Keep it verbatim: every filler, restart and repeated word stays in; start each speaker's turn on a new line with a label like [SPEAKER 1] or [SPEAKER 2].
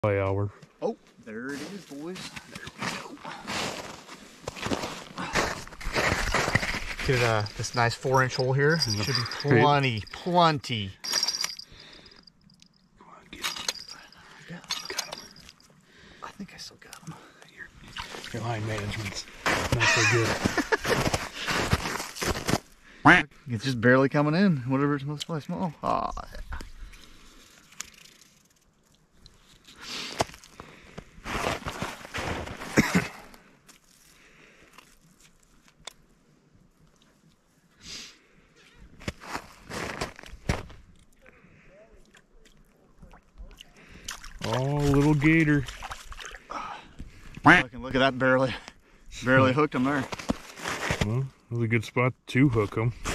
[SPEAKER 1] By hour.
[SPEAKER 2] Oh, there it is, boys. There we go. Get uh, this nice four inch hole here. Should be plenty, plenty.
[SPEAKER 1] Come on, get him.
[SPEAKER 2] Got him.
[SPEAKER 1] Got him.
[SPEAKER 2] I think I still got him.
[SPEAKER 1] Your, your line management's not so good.
[SPEAKER 2] It's just barely coming in. Whatever it's most probably small. Ah.
[SPEAKER 1] Oh, little gator.
[SPEAKER 2] Look, look at that, barely, barely hooked him there.
[SPEAKER 1] Well, that was a good spot to hook him.